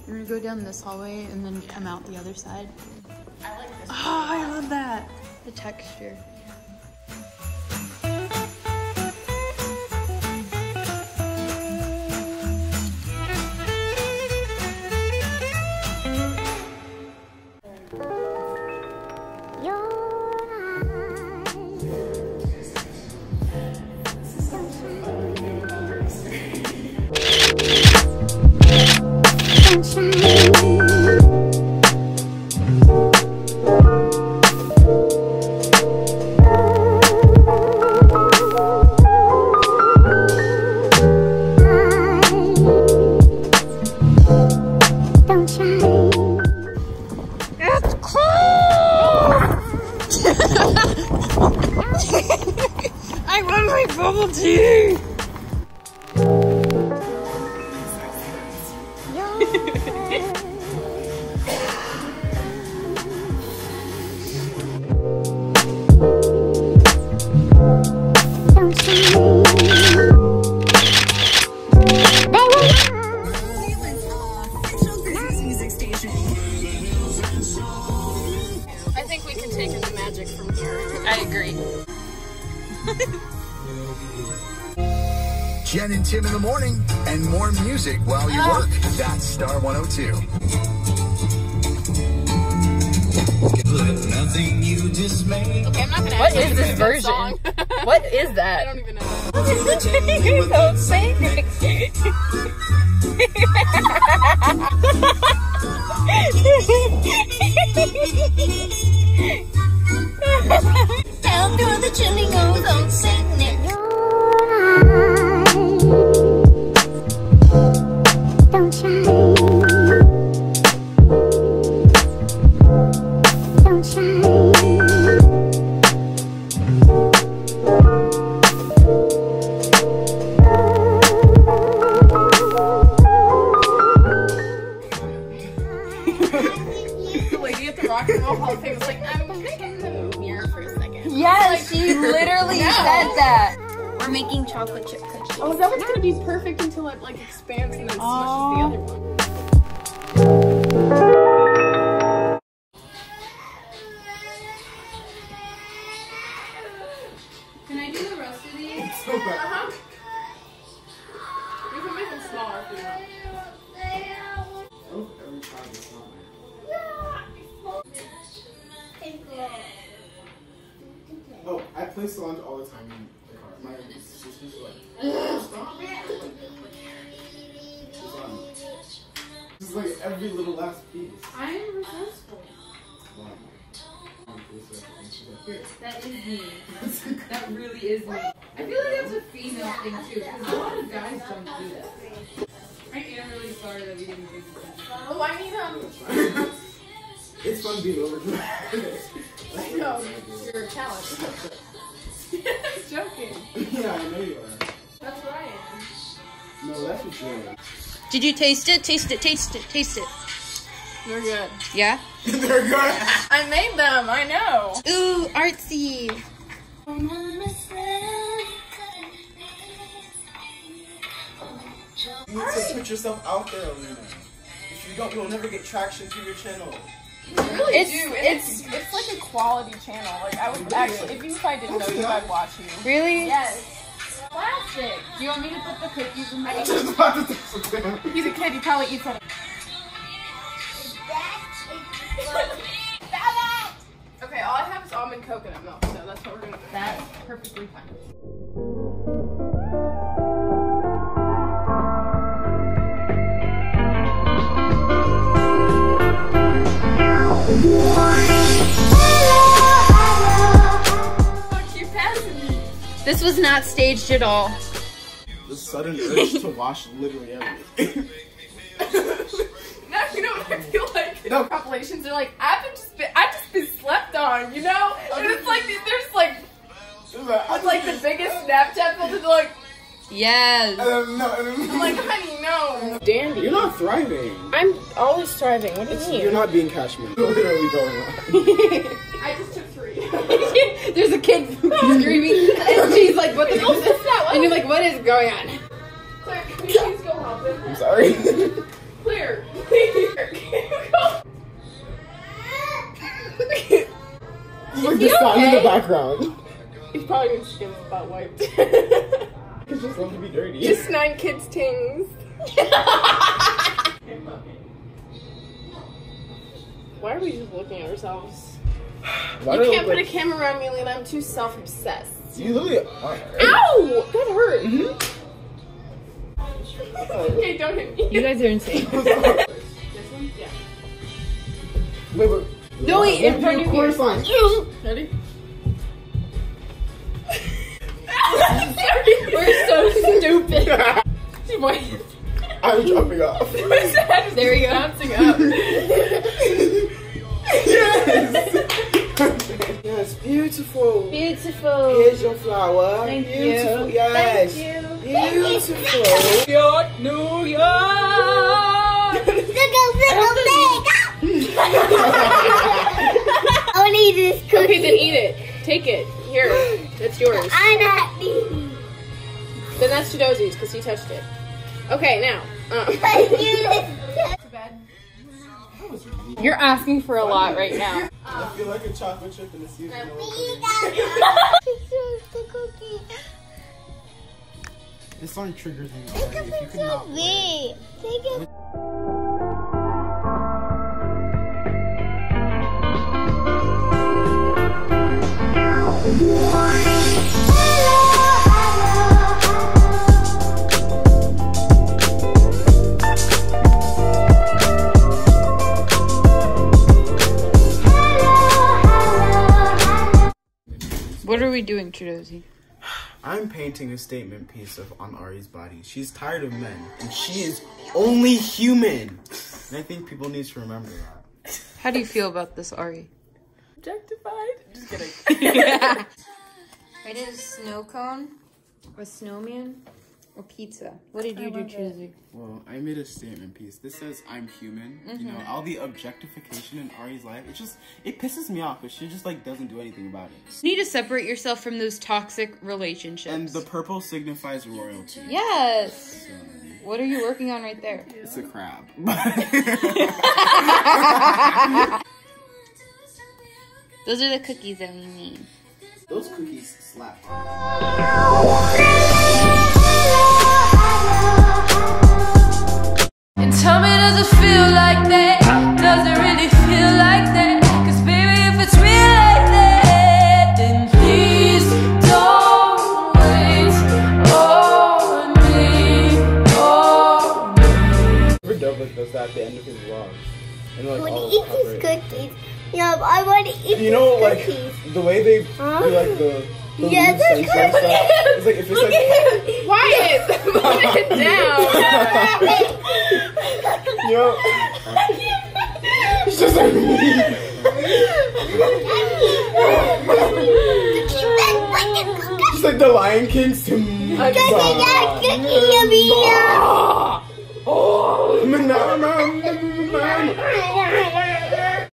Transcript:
You're gonna go down this hallway and then come out the other side. I like this. Oh, I love that. The texture. I want my bubble tea! I think we can take in the magic from here. I agree. Jen and Tim in the morning, and more music while you work. That's Star 102. Nothing you dismay. Okay, I'm not gonna. What is this version? What is that? I don't even know. Don't sing it. Down through the chimney goes on Saint Nick. Don't shine. Don't shine. The lady at the Rock and Roll Hall of Fame was like, I'm gonna get in the mirror for a second. Yes, she literally said that. We're making chocolate chip cookies. Oh, that one's gonna be perfect until it like expands and then smushes the other one. Can I do the rest of these? Uh-huh. You can make them smaller if you want. Oh, I play Solange all the time in the car. My sister's like, stop it! This is like every little last piece. I'm resourceful. Wow. That is me. That really is me. I feel like that's a female thing too, because a lot of guys don't do that. I am really sorry that we didn't do this. Oh, I need It's fun being over here. I know, you're a talent. Joking. Yeah, I know you are. That's what I am. No, that's what you are. Did you taste it? Taste it, taste it, taste it. They're good. Yeah? They're good. I made them, I know. Ooh, artsy. You need to put yourself out there, Alina. If you don't, you'll never get traction to your channel. You really do. It's like a quality channel. Like I would actually, if I didn't know you, I'd watch you. Really? Yes. Plastic. Do you want me to put the cookies in my? Just about to take some down. He's a kid. He probably eats them. Okay, all I have is almond coconut milk, so that's what we're gonna. That's perfectly fine. This was not staged at all. The sudden urge to wash literally everything. Now you know what I feel like. No. Compilations are like I've just been slept on, you know. And it's like there's like it's like the biggest Snapchat filter. Like Yes. I'm like honey, no. Dandy. You're not thriving. I'm always thriving. What do you mean? You're not being cashman. Literally going on. I just took 3. There's a kid screaming, and she's like, "What the hell is that?" And you're like, "What is going on?" Claire, can you please go help him? I'm sorry. Claire, please. the sound in the background. He's probably gonna get his butt wiped. Kids just love to be dirty. Just 9 kids' tings. Why are we just looking at ourselves? Why You do I can't look put a like- camera around me, Lena. I'm too self-obsessed. You literally are. Ow! That hurt. Okay, don't hit me. You guys are insane. This one? Yeah. Wait. No, wait, in front of you. chorus line. Ready? We're so stupid. I'm jumping off. There we go. Bouncing up. Yes, beautiful. Beautiful. Here's your flower. Thank you. Beautiful. Yes. Thank you. Beautiful. New York. I want to eat this cookie. Okay, then eat it. Take it. Here. That's yours. I'm not eating. Then that's Chidozie's because he touched it. Okay, now. You're asking for a lot right now. I feel like a chocolate chip in a season. This song triggers me already. If you could not play. What are we doing, Chidozie? I'm painting a statement piece on Ari's body. She's tired of men, and she is only human. And I think people need to remember that. How do you feel about this, Ari? Objectified? Just kidding. I did a snow cone, a snowman, or pizza. What did you do, Chidozie? Well, I made a statement piece. This says I'm human. You know, all the objectification in Ari's life, it pisses me off, but she just like doesn't do anything about it. You need to separate yourself from those toxic relationships. And the purple signifies royalty. Yes. So, What are you working on right there? it's a crab. Those are the cookies that we need. Those cookies slap. And tell me, does it feel like that? Does it really feel like that? Cause baby, if it's real like that, then please don't wait on me, on me. Douglas does that at the end of his vlogs. And like I want all to eat cover these it. cookies. Yeah, I want to eat You know, these like cookies. the way they do like the Yeah, weird that's sensual stuff. It's like if it's like Quiet! Put it down! you know, it's just like just like the Lion King's to